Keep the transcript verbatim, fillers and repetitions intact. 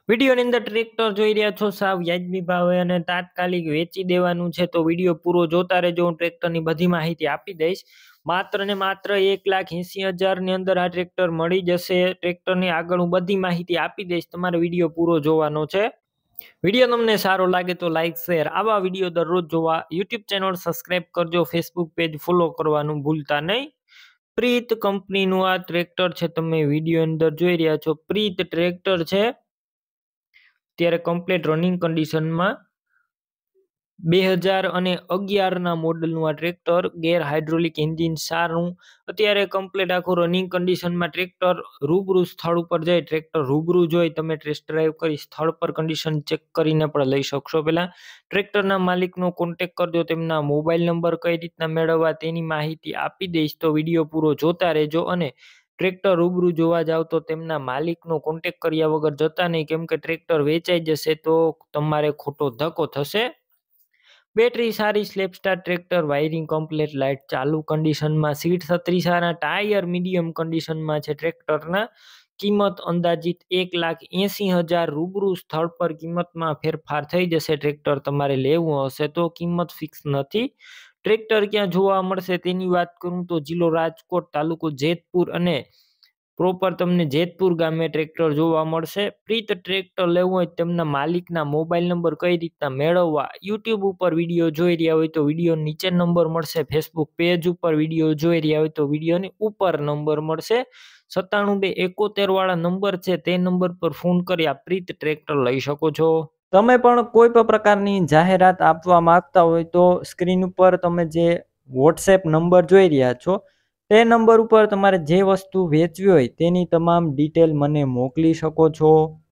વિડીયોની અંદર ટ્રેક્ટર જોઈ રહ્યા છો સાવ વ્યાજબી ભાવે અને તાત્કાલિક વેચી દેવાનું છે, તો વિડીયો પૂરો જોતા રહેજો. હું ટ્રેક્ટરની બધી માહિતી આપી દઈશ. માત્ર ને માત્ર એક લાખ એસી હજાર ની અંદર આ ટ્રેક્ટર મળી જશે. ટ્રેક્ટરની આગળ હું બધી માહિતી આપી દઈશ, તમારે વિડીયો પૂરો જોવાનો છે. વિડીયો તમને સારો લાગે તો લાઈક શેર આવા વિડીયો દરરોજ જોવા યુટ્યુબ ચેનલ સબસ્ક્રાઈબ કરજો. ફેસબુક પેજ ફોલો કરવાનું ભૂલતા નહીં. પ્રીત કંપનીનું આ ટ્રેક્ટર છે, તમે વિડીયો અંદર જોઈ રહ્યા છો. પ્રીત ટ્રેક્ટર છે, ત્યારે કમ્પ્લીટ રનિંગ કન્ડિશનમાં બે હજાર અને અગિયારના મોડલનું આ ટ્રેક્ટર. ગેર હાઇડ્રોલિક એન્જિન સારું. અત્યારે કમ્પ્લીટ આખું રનિંગ કન્ડિશનમાં ટ્રેક્ટર. રૂબરૂ સ્થળ ઉપર જઈ ટ્રેક્ટર રૂબરૂ જોઈ તમે ટેસ્ટ ડ્રાઈવ કરી સ્થળ પર કન્ડિશન ચેક કરીને પણ લઈ શકશો. પહેલા ટ્રેક્ટરના માલિકનો કોન્ટેક્ટ કરજો. તેમના મોબાઈલ નંબર કઈ રીતના મેળવવા તેની માહિતી આપી દઈશ, તો વિડીયો પૂરો જોતા રહેજો. અને ટ્રેક્ટર રૂબરૂ જોવા જાવ તો તેમના માલિકનો કોન્ટેક્ટ કર્યા વગર જતા નહીં, કેમ કે ટ્રેક્ટર વેચાઈ જશે તો તમારે ખોટો ધક્કો થશે. બેટરી સારી, સ્લેપસ્ટાર ટ્રેક્ટર, વાયરિંગ કમ્પ્લીટ, લાઇટ ચાલુ કન્ડિશનમાં, સીટ છત્રી સારા, ટાયર મીડિયમ કન્ડિશનમાં છે ટ્રેક્ટરના. કિંમત અંદાજિત એક લાખ એસી હજાર. રૂબરૂ સ્થળ પર કિંમતમાં ફેરફાર થઈ જશે. ટ્રેક્ટર તમારે લેવું હશે તો કિંમત ફિક્સ નથી. ટ્રેક્ટર ક્યાં જોવા મળશે તેની વાત કરું તો જિલ્લો રાજકોટ, તાલુકો જેતપુર અને પ્રોપર તમને જેતપુર ગામે ટ્રેક્ટર જોવા મળશે. પ્રીત ટ્રેક્ટર લેવું હોય તેમના માલિકના મોબાઈલ નંબર કઈ રીતના મેળવવા, યુટ્યુબ ઉપર વિડીયો જોઈ રહ્યા હોય તો વિડીયો નીચે નંબર મળશે. ફેસબુક પેજ ઉપર વિડીયો જોઈ રહ્યા હોય તો વિડીયોની ઉપર નંબર મળશે. સત્તાણું બે એકોતેર વાળા નંબર છે, તે નંબર પર ફોન કરી આ પ્રીત ટ્રેક્ટર લઈ શકો છો. તમે પણ કોઈ પણ પ્રકારની જાહેરાત આપવા માંગતા હોય તો સ્ક્રીન ઉપર તમે જે વોટ્સએપ નંબર જોઈ રહ્યા છો તે નંબર ઉપર તમારે જે વસ્તુ વેચવી હોય તેની તમામ ડિટેલ મને મોકલી શકો છો.